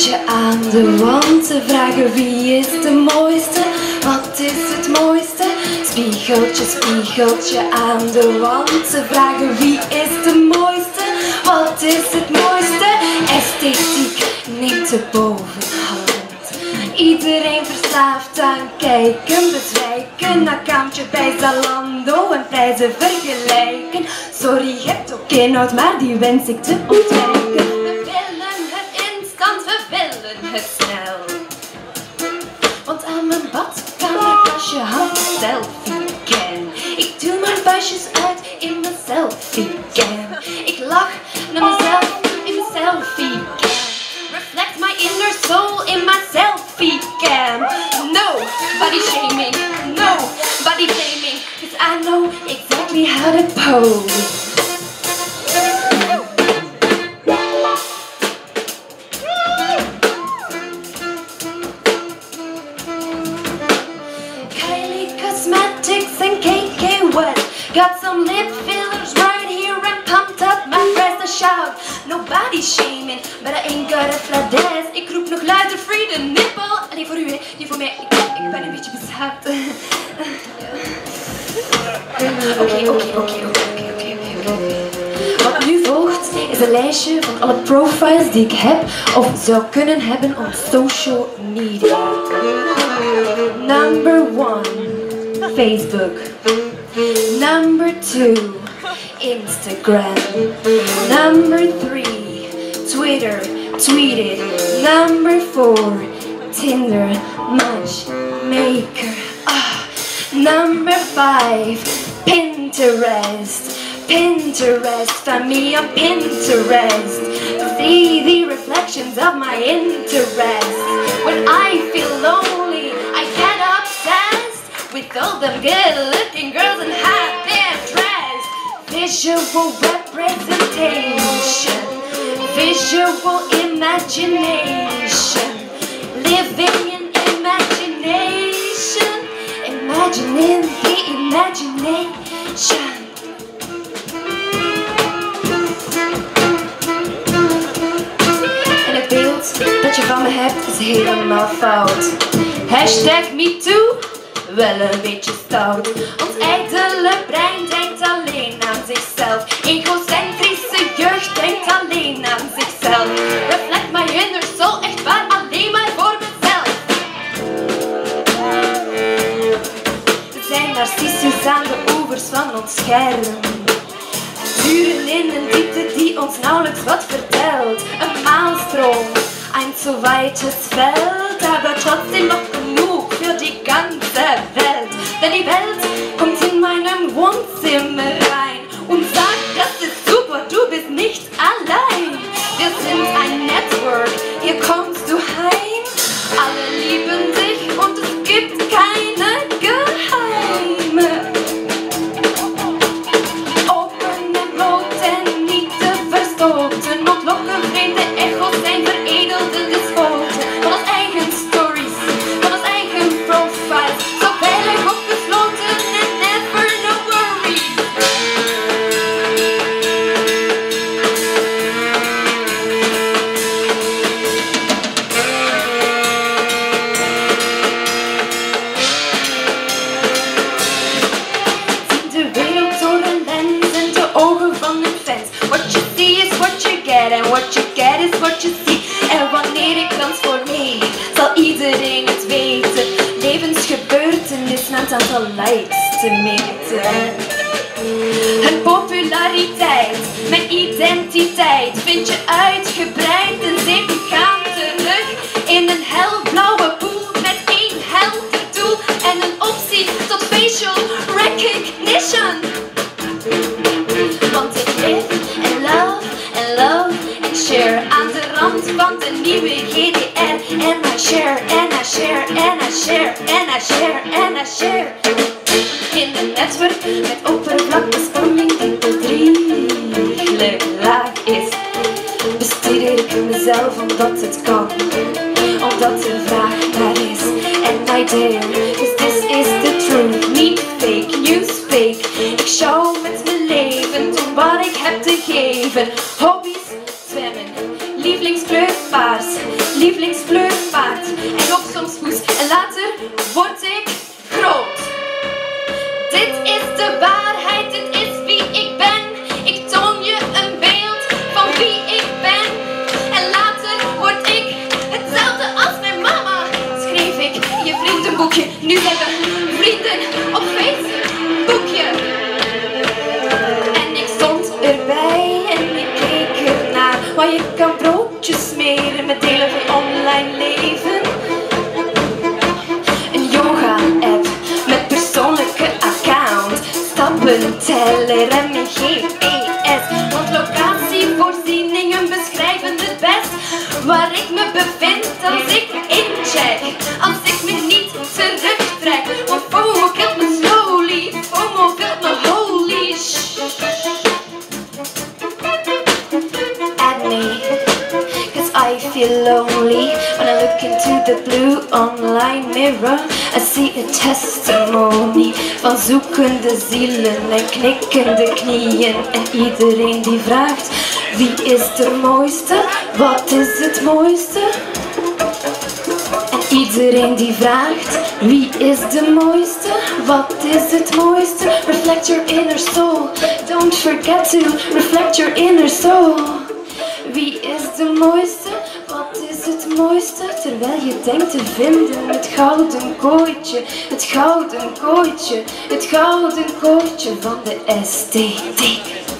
je aan de wand te vragen wie is de mooiste, wat is het mooiste? Spiegeltje, spiegeltje aan de wand te vragen wie is de mooiste, wat is het mooiste? Esthetiek neemt de bovenhand. Iedereen verslaafd aan kijken, bezwijken, accountje bij Zalando en prijzen vergelijken. Sorry, je hebt ook inhoud, maar die wens ik te ontwijken. We willen het instant, we willen het snel. Want aan mijn badkamerkastje hangt een selfie-cam. Ik doe mijn pasjes uit in mijn selfie-cam. Ik lach naar mezelf in mijn selfie-cam. Reflect my inner soul in my selfie cam. No body shaming, no body blaming, 'cause I know exactly how to pose. Kylie Cosmetics and KK Wet got some lip fillers right here and pumped up my breast. I shout, no body shaming, but I ain't got a flat ass. Ik roep nog luider free the nipple. Alleen voor u, hè, niet voor mij. Ik ben een beetje beschaamd. Oké. Wat nu volgt is een lijstje van alle profiles die ik heb of zou kunnen hebben op social media. Number 1, Facebook. Number 2, Instagram. Number 3, Twitter, tweeted. Number 4, Tinder, matchmaker. Number 5, Pinterest. Pinterest, find me on Pinterest. See the reflections of my interest. When I feel lonely, I get obsessed with all them good-looking girls in high dress. Visual representation, visual imagination, living in imagination, imagining the imagination. En het beeld dat je van me hebt is helemaal fout. Hashtag MeToo, wel een beetje stout. Ons ijdele brein denkt alleen aan zichzelf. Egocentrische jeugd denkt alleen aan zichzelf. Reflect my inner soul, echt waar, alleen maar voor mezelf. We zijn narcissus aan de oevers van ons scherm. Duren in een diepte die ons nauwelijks wat vertelt. Een maalstroom, ein zu weites Feld, aber trotzdem noch genug für die ganze Welt. Denn die Welt kommt in meinem Wohnzimmer rein und sagt, das ist super, du bist nicht allein. Wir sind ein Network, hier kommst du heim. Alle lieben dich und es gibt keine Geheime. Open en bloot en niet te verstoten, ontlokken vreemde echo's zijn veredelde despoten. Van ons eigen stories, van ons eigen profiles, zo veilig opgesloten en never no worries. Zien de wereld door een lens en de ogen van hun fans. What you see is what you get and what you get is what you see. En wanneer ik transformeer, zal iedereen het weten. Levensgebeurtenis met aantal likes te meten. Hun populariteit, mijn identiteit vind je uitgebreid en zeker gaan terug in een helblauwe pool met één helder doel en een optie tot facial recognition. Want ik live and love and share aan de rand van de nieuwe GDR. En I share, and I share, and I share, and I share, and I share. In een netwerk met oppervlaktesvorming die bedrieglijk laag is, bestudeer ik mezelf omdat het kan, omdat de vraag naar is. And I dare, 'cause this is the truth, niet fake news, fake. Ik show met mijn leven, doen wat ik heb te geven. Hobby's, zwemmen, lievelingskleur paars, lievelingsvleugpaard. En loop soms poes en later word ik groot. Dit is de waarheid, dit is wie ik ben. Ik toon je een beeld van wie ik ben. En later word ik hetzelfde als mijn mama. Schreef ik in je vriendenboekje, nu zijn we vrienden op Facebookje. En ik stond erbij en ik keek ernaar, waar je kan broodjes smeren met delen van online leven. Een yoga-app met persoonlijke account, stappenteller en mijn GPS. Want locatievoorzieningen beschrijven het best waar ik me bevind als ik incheck. Als ik me niet terugtrek, want FOMO kills me slowly, FOMO kills me holy Add me, cause I feel lonely. When I look into the blue online mirror, I see a testimony van zoekende zielen en knikkende knieën. En iedereen die vraagt, wie is de mooiste? Wat is het mooiste? En iedereen die vraagt, wie is de mooiste? Wat is het mooiste? Reflect your inner soul. Don't forget to reflect your inner soul. Wie is de mooiste? Wat is het mooiste? Terwijl je denkt te vinden het gouden kooitje, het gouden kooitje, het gouden kooitje van de esthetiek.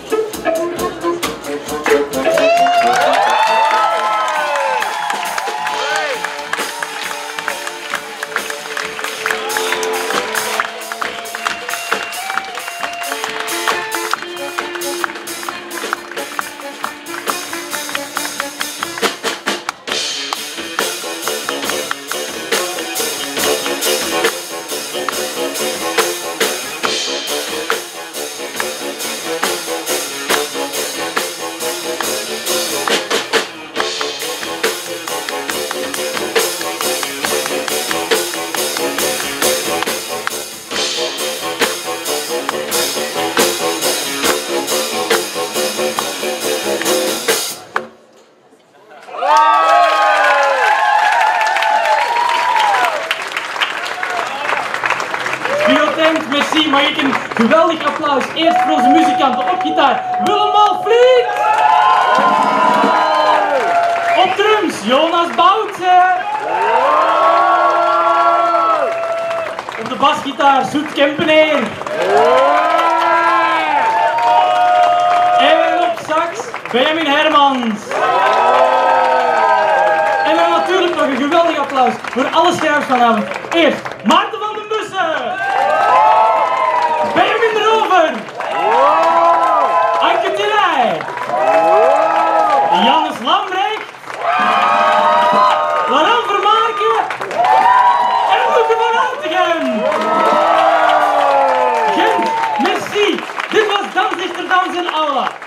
Merci, mag ik een geweldig applaus eerst voor onze muzikanten op gitaar, Willem Malvliet. Op drums, Jonas Boutsen. Op de basgitaar, Zoet Kempeneer. En op sax, Benjamin Hermans. En dan natuurlijk nog een geweldig applaus voor alle schrijvers vanavond. Eerst Maarten van den Bussen. Benjamin de Rover. Anke Tilley. Jannes Lambrecht. Laurent Vermaarke. En Loeke van Altegem. Gent, merci. Dit was Dansdichter Dans in Aula.